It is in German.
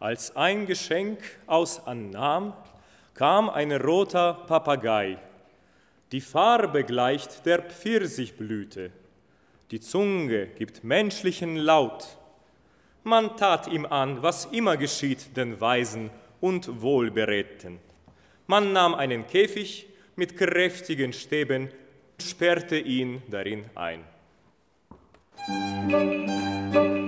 Als ein Geschenk aus Annam kam ein roter Papagei. Die Farbe gleicht der Pfirsichblüte. Die Zunge gibt menschlichen Laut. Man tat ihm an, was immer geschieht, den Weisen und Wohlberedten. Man nahm einen Käfig mit kräftigen Stäben und sperrte ihn darin ein.